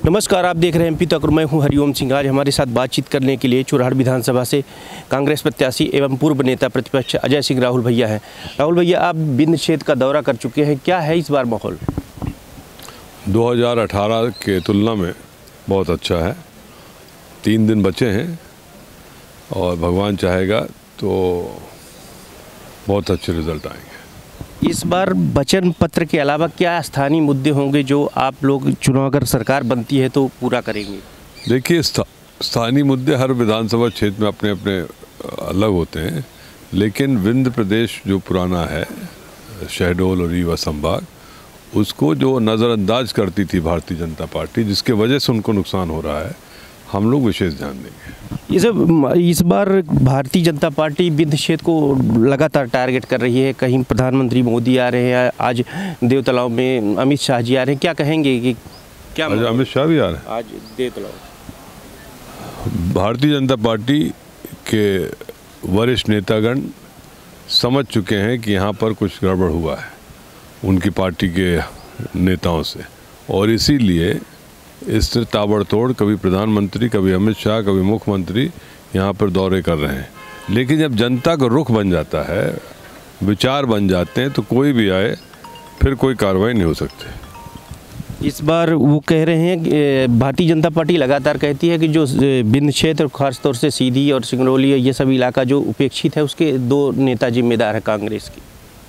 नमस्कार, आप देख रहे हैं एमपी तक और मैं हूं हरिओम सिंह। आज हमारे साथ बातचीत करने के लिए चुराहट विधानसभा से कांग्रेस प्रत्याशी एवं पूर्व नेता प्रतिपक्ष अजय सिंह राहुल भैया हैं। राहुल भैया, आप बिंद क्षेत्र का दौरा कर चुके हैं, क्या है इस बार माहौल? 2018 के तुलना में बहुत अच्छा है। 3 दिन बचे हैं और भगवान चाहेगा तो बहुत अच्छे रिजल्ट आएंगे। इस बार वचन पत्र के अलावा क्या स्थानीय मुद्दे होंगे जो आप लोग चुनाव अगर सरकार बनती है तो पूरा करेंगे? देखिए, स्थानीय मुद्दे हर विधानसभा क्षेत्र में अपने अपने अलग होते हैं, लेकिन विंध्य प्रदेश जो पुराना है, शहडोल और रीवा संभाग, उसको जो नज़रअंदाज करती थी भारतीय जनता पार्टी, जिसके वजह से उनको नुकसान हो रहा है, हम लोग विशेष ध्यान देंगे। इस बार भारतीय जनता पार्टी विंध्य क्षेत्र को लगातार टारगेट कर रही है। कहीं प्रधानमंत्री मोदी आ रहे हैं, आज देवतलाव में अमित शाह जी आ रहे हैं, क्या कहेंगे कि क्या? आज अमित शाह भी आ रहे हैं आज देवतलाव। भारतीय जनता पार्टी के वरिष्ठ नेतागण समझ चुके हैं कि यहाँ पर कुछ गड़बड़ हुआ है उनकी पार्टी के नेताओं से, और इसीलिए इससे ताबड़तोड़ कभी प्रधानमंत्री, कभी अमित शाह, कभी मुख्यमंत्री यहाँ पर दौरे कर रहे हैं। लेकिन जब जनता का रुख बन जाता है, विचार बन जाते हैं, तो कोई भी आए फिर कोई कार्रवाई नहीं हो सकती। इस बार वो कह रहे हैं कि भारतीय जनता पार्टी लगातार कहती है कि जो विंध्य क्षेत्र, खासतौर से सीधी और सिंगरौली, ये सब इलाका जो उपेक्षित है, उसके 2 नेता जिम्मेदार है कांग्रेस की।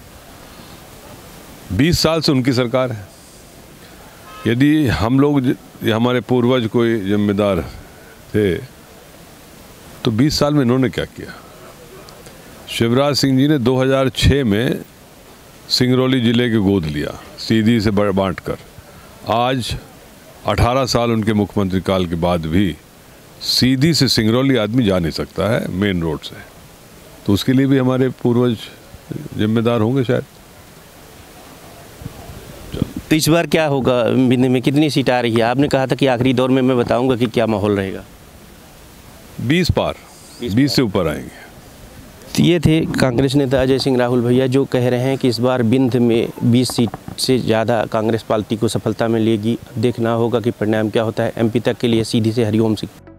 20 साल से उनकी सरकार है। यदि हम लोग, हमारे पूर्वज कोई जिम्मेदार थे, तो 20 साल में इन्होंने क्या किया? शिवराज सिंह जी ने 2006 में सिंगरौली जिले के गोद लिया, सीधी से बांट कर। आज 18 साल उनके मुख्यमंत्री काल के बाद भी सीधी से सिंगरौली आदमी जा नहीं सकता है मेन रोड से, तो उसके लिए भी हमारे पूर्वज जिम्मेदार होंगे शायद। तो इस बार क्या होगा? विंध्य में कितनी सीट आ रही है? आपने कहा था कि आखिरी दौर में मैं बताऊंगा कि क्या माहौल रहेगा। 20 पार, 20 से ऊपर आएंगे। तो ये थे कांग्रेस नेता अजय सिंह राहुल भैया, जो कह रहे हैं कि इस बार विंध्य में 20 सीट से ज़्यादा कांग्रेस पार्टी को सफलता मिलेगी। देखना होगा कि परिणाम क्या होता है। एमपी तक के लिए सीधी से हरिओम सिंह।